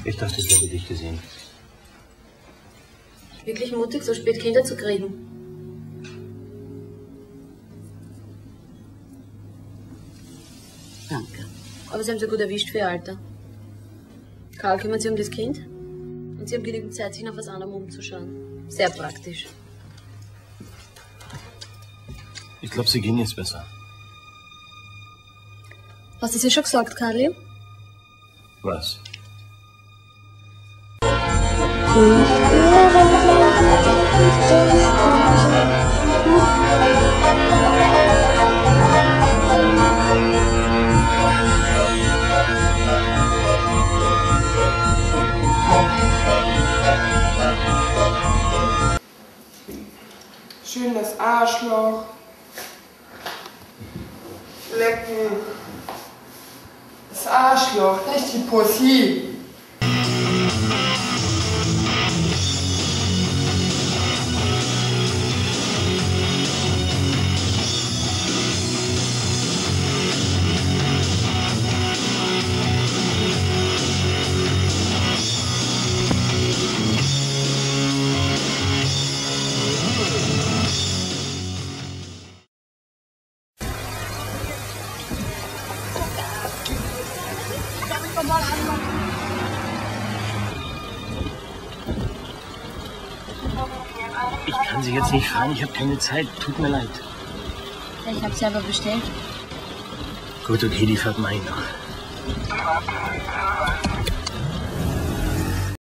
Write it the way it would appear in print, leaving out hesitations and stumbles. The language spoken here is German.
Ich dachte, ich hätte dich gesehen. Wirklich mutig, so spät Kinder zu kriegen. Danke. Aber Sie haben sie gut erwischt für Ihr Alter. Karl kümmert sich um das Kind und Sie haben genügend Zeit, sich nach was anderem umzuschauen. Sehr praktisch. Ich glaube, Sie gehen jetzt besser. Hast du es ja schon gesagt, Karli? Was? Schönes Arschloch. Lecken. Das Arschloch, nicht die Pussy. Ich kann Sie jetzt nicht fahren, ich habe keine Zeit. Tut mir leid. Ich habe selber bestellt. Gut, okay, die fährt mein noch.